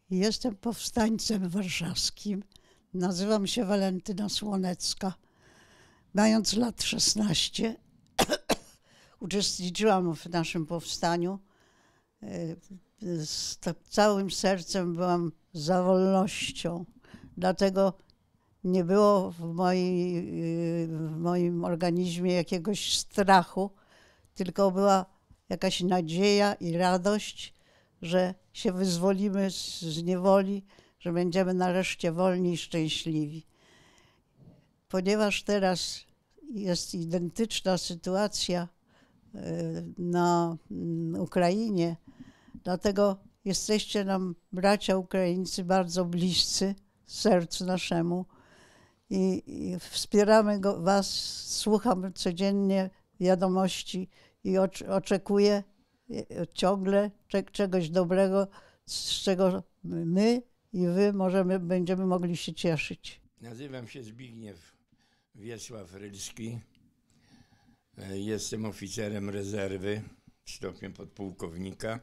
Jestem powstańcem warszawskim. Nazywam się Walentyna Słonecka. Mając lat 16, uczestniczyłam w naszym powstaniu. Z całym sercem byłam za wolnością. Dlatego nie było w moim organizmie jakiegoś strachu, tylko była jakaś nadzieja i radość, że się wyzwolimy z niewoli, że będziemy nareszcie wolni i szczęśliwi. Ponieważ teraz jest identyczna sytuacja na Ukrainie, dlatego jesteście nam, bracia Ukraińcy, bardzo bliscy sercu naszemu i wspieramy was, słucham codziennie wiadomości i oczekuję ciągle czegoś dobrego, z czego my i wy będziemy mogli się cieszyć. Nazywam się Zbigniew Wiesław Rylski. Jestem oficerem rezerwy stopniem podpułkownika.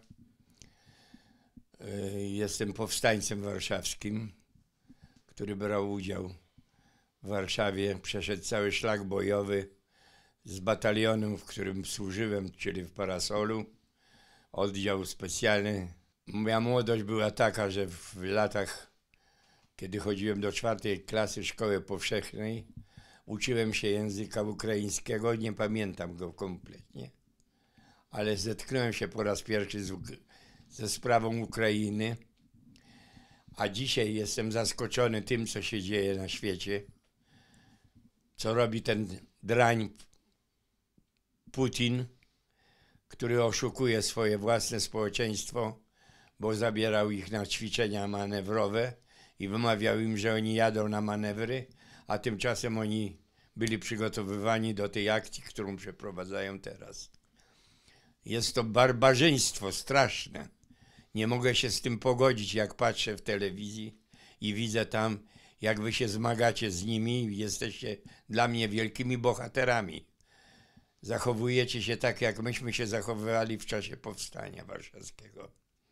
Jestem powstańcem warszawskim, który brał udział w Warszawie. Przeszedł cały szlak bojowy z batalionem, w którym służyłem, czyli w Parasolu. Oddział specjalny. Moja młodość była taka, że w latach, kiedy chodziłem do 4. klasy szkoły powszechnej, uczyłem się języka ukraińskiego, nie pamiętam go kompletnie, ale zetknąłem się po raz pierwszy ze sprawą Ukrainy, a dzisiaj jestem zaskoczony tym, co się dzieje na świecie, co robi ten drań Putin, który oszukuje swoje własne społeczeństwo, bo zabierał ich na ćwiczenia manewrowe i wymawiał im, że oni jadą na manewry, a tymczasem oni byli przygotowywani do tej akcji, którą przeprowadzają teraz. Jest to barbarzyństwo straszne. Nie mogę się z tym pogodzić, jak patrzę w telewizji i widzę tam, jak wy się zmagacie z nimi. Jesteście dla mnie wielkimi bohaterami. Zachowujecie się tak, jak myśmy się zachowywali w czasie Powstania Warszawskiego.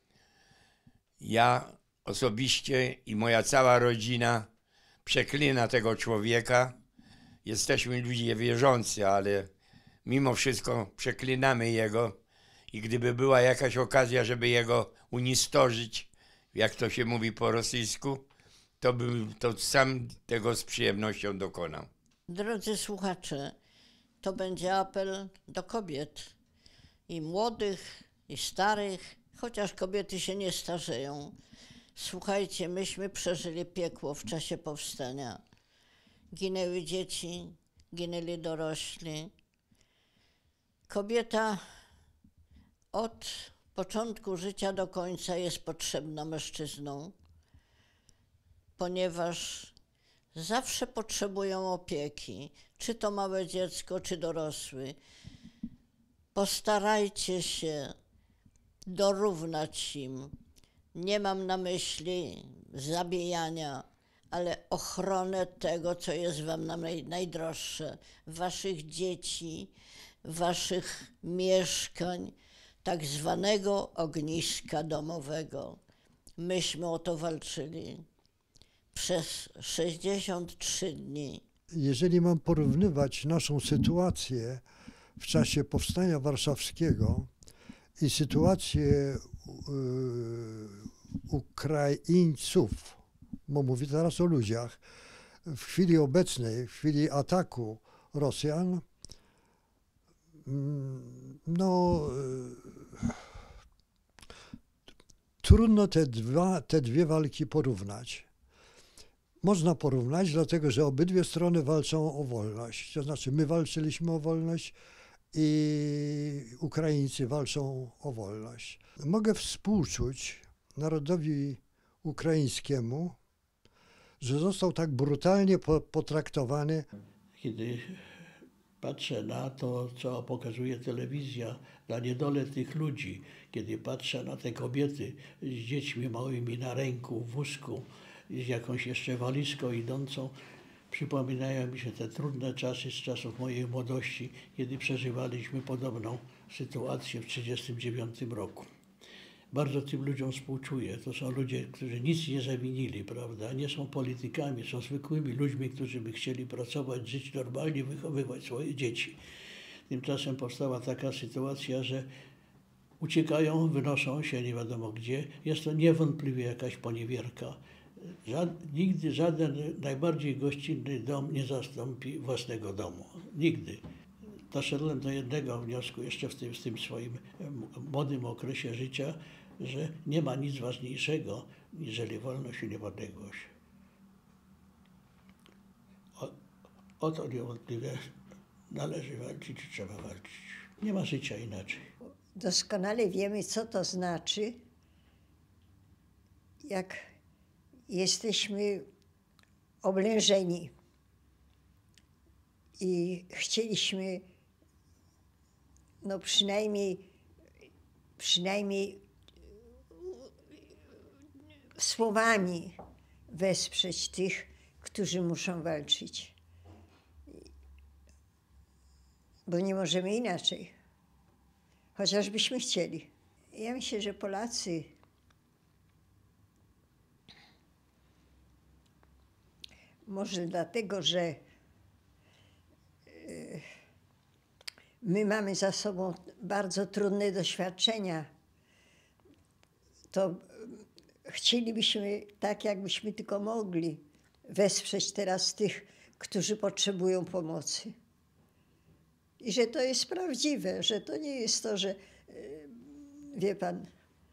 Ja osobiście i moja cała rodzina przeklina tego człowieka. Jesteśmy ludzie wierzący, ale mimo wszystko przeklinamy jego i gdyby była jakaś okazja, żeby jego unistorzyć, jak to się mówi po rosyjsku, to bym to sam tego z przyjemnością dokonał. Drodzy słuchacze, to będzie apel do kobiet, i młodych, i starych, chociaż kobiety się nie starzeją. Słuchajcie, myśmy przeżyli piekło w czasie powstania. Ginęły dzieci, ginęli dorośli. Kobieta od początku życia do końca jest potrzebna mężczyznom, ponieważ zawsze potrzebują opieki, czy to małe dziecko, czy dorosły. Postarajcie się dorównać im. Nie mam na myśli zabijania, ale ochronę tego, co jest wam najdroższe, waszych dzieci, waszych mieszkań, tak zwanego ogniska domowego. Myśmy o to walczyli przez 63 dni. Jeżeli mam porównywać naszą sytuację w czasie Powstania Warszawskiego i sytuację Ukraińców, bo mówię teraz o ludziach, w chwili obecnej, w chwili ataku Rosjan, trudno te dwie walki porównać. Można porównać, dlatego że obydwie strony walczą o wolność. To znaczy my walczyliśmy o wolność i Ukraińcy walczą o wolność. Mogę współczuć narodowi ukraińskiemu, że został tak brutalnie potraktowany. Kiedy patrzę na to, co pokazuje telewizja, na niedolę tych ludzi, kiedy patrzę na te kobiety z dziećmi małymi na ręku, w wózku, z jakąś jeszcze walizką idącą, przypominają mi się te trudne czasy z czasów mojej młodości, kiedy przeżywaliśmy podobną sytuację w 1939 roku. Bardzo tym ludziom współczuję. To są ludzie, którzy nic nie zawinili, prawda? Nie są politykami, są zwykłymi ludźmi, którzy by chcieli pracować, żyć normalnie, wychowywać swoje dzieci. Tymczasem powstała taka sytuacja, że uciekają, wynoszą się nie wiadomo gdzie. Jest to niewątpliwie jakaś poniewierka. Nigdy żaden najbardziej gościnny dom nie zastąpi własnego domu. Nigdy. Doszedłem do jednego wniosku jeszcze w tym swoim młodym okresie życia, że nie ma nic ważniejszego niżeli wolność i niepodległość. O to niewątpliwie należy walczyć i trzeba walczyć. Nie ma życia inaczej. Doskonale wiemy, co to znaczy, jak jesteśmy oblężeni i chcieliśmy no przynajmniej słowami wesprzeć tych, którzy muszą walczyć. Bo nie możemy inaczej, chociażbyśmy chcieli. Ja myślę, że Polacy może dlatego, że my mamy za sobą bardzo trudne doświadczenia, to chcielibyśmy, tak jakbyśmy tylko mogli, wesprzeć teraz tych, którzy potrzebują pomocy. I że to jest prawdziwe, że to nie jest to, że wie pan,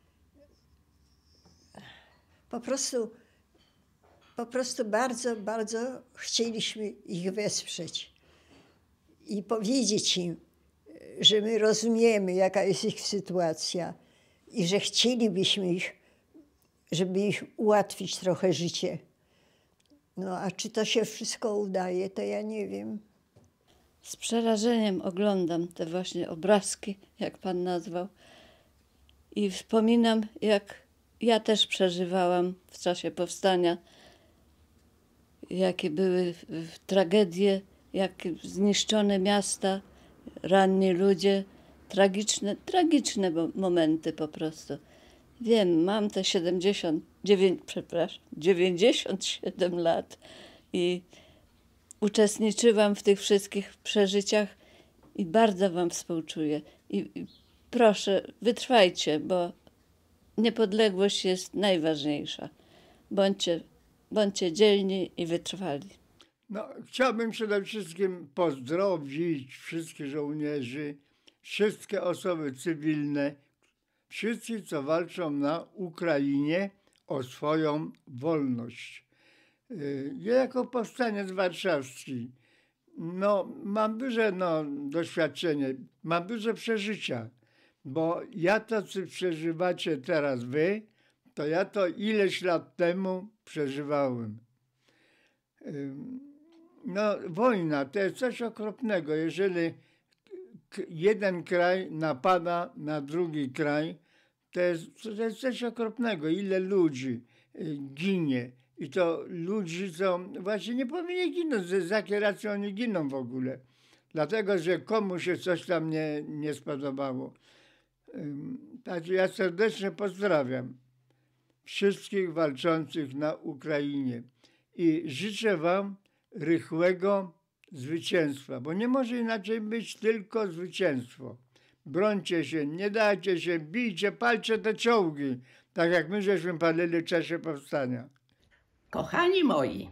po prostu bardzo, bardzo chcieliśmy ich wesprzeć i powiedzieć im, że my rozumiemy, jaka jest ich sytuacja i że chcielibyśmy żeby ich ułatwić trochę życie. No a czy to się wszystko udaje, to ja nie wiem. Z przerażeniem oglądam te właśnie obrazki, jak pan nazwał. I wspominam, jak ja też przeżywałam w czasie powstania, jakie były tragedie, jak zniszczone miasta, ranni ludzie, tragiczne momenty po prostu. Wiem, mam te 97 lat i uczestniczyłam w tych wszystkich przeżyciach i bardzo wam współczuję. I proszę, wytrwajcie, bo niepodległość jest najważniejsza. Bądźcie dzielni i wytrwali. No, chciałbym przede wszystkim pozdrowić wszystkich żołnierzy, wszystkie osoby cywilne, wszystkich, co walczą na Ukrainie o swoją wolność. Ja jako powstaniec warszawski, mam duże doświadczenie, mam duże przeżycia, bo ja to, co przeżywacie teraz wy, to ja to ileś lat temu przeżywałem. Wojna to jest coś okropnego. Jeżeli jeden kraj napada na drugi kraj, to jest coś okropnego. Ile ludzi ginie. I to ludzi, co właśnie nie powinni ginąć. Z jakiej racji oni giną w ogóle? Dlatego, że komuś się coś tam nie spodobało. Także ja serdecznie pozdrawiam wszystkich walczących na Ukrainie i życzę wam rychłego zwycięstwa, bo nie może inaczej być, tylko zwycięstwo. Brońcie się, nie dajcie się, bijcie, palcie te czołgi, tak jak my żeśmy palili w czasie powstania. Kochani moi,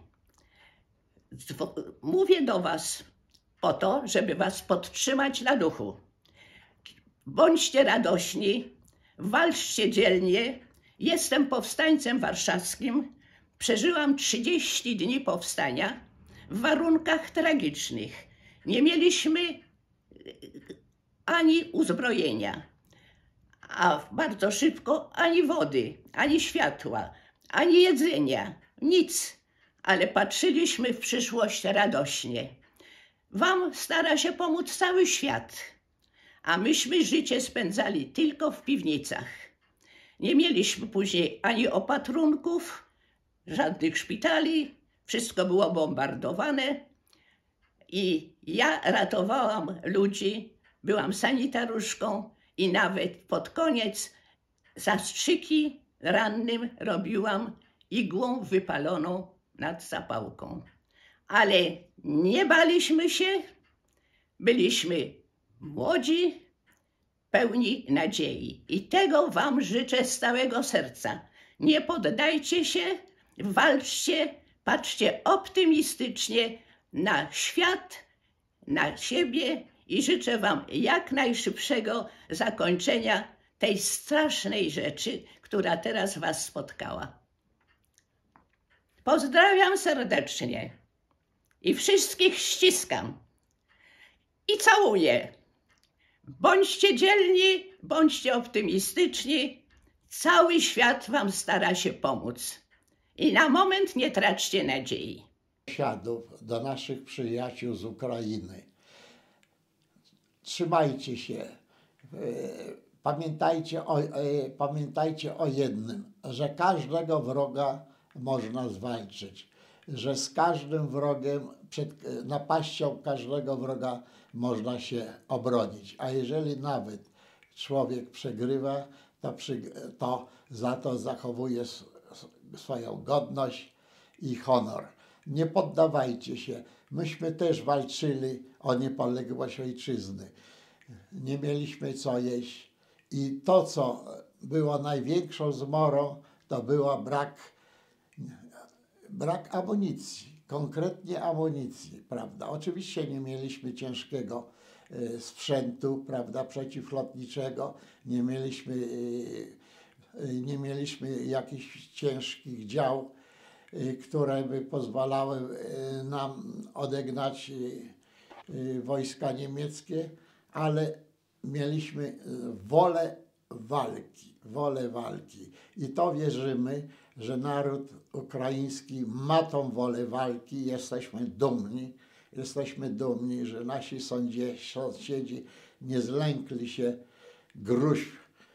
mówię do was po to, żeby was podtrzymać na duchu. Bądźcie radośni, walczcie dzielnie. Jestem powstańcem warszawskim. Przeżyłam 30 dni powstania w warunkach tragicznych. Nie mieliśmy ani uzbrojenia, a bardzo szybko ani wody, ani światła, ani jedzenia, nic. Ale patrzyliśmy w przyszłość radośnie. Wam stara się pomóc cały świat, a myśmy życie spędzali tylko w piwnicach. Nie mieliśmy później ani opatrunków, żadnych szpitali, wszystko było bombardowane i ja ratowałam ludzi, byłam sanitaruszką i nawet pod koniec zastrzyki rannym robiłam igłą wypaloną nad zapałką. Ale nie baliśmy się, byliśmy młodzi, pełni nadziei. I tego wam życzę z całego serca. Nie poddajcie się, walczcie, patrzcie optymistycznie na świat, na siebie i życzę wam jak najszybszego zakończenia tej strasznej rzeczy, która teraz was spotkała. Pozdrawiam serdecznie i wszystkich ściskam i całuję. Bądźcie dzielni, bądźcie optymistyczni. Cały świat wam stara się pomóc. I na moment nie traćcie nadziei. Do naszych przyjaciół z Ukrainy. Trzymajcie się. Pamiętajcie o jednym, że każdego wroga można zwalczyć, że z każdym wrogiem, przed napaścią każdego wroga można się obronić. A jeżeli nawet człowiek przegrywa, to za to zachowuje swoją godność i honor. Nie poddawajcie się. Myśmy też walczyli o niepodległość ojczyzny. Nie mieliśmy co jeść. I to, co było największą zmorą, to był brak amunicji. Konkretnie amunicji, prawda. Oczywiście nie mieliśmy ciężkiego sprzętu, prawda, przeciwlotniczego. Nie mieliśmy jakichś ciężkich dział, które by pozwalały nam odegnać wojska niemieckie, ale mieliśmy wolę walki. I to wierzymy, że naród ukraiński ma tą wolę walki. Jesteśmy dumni, że nasi sąsiedzi nie zlękli się gróźb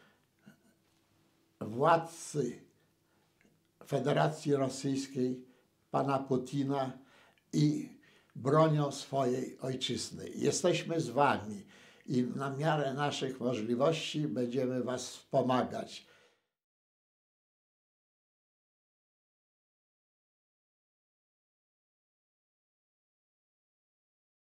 władcy Federacji Rosyjskiej, pana Putina, i bronią swojej ojczyzny. Jesteśmy z wami i na miarę naszych możliwości będziemy was wspomagać.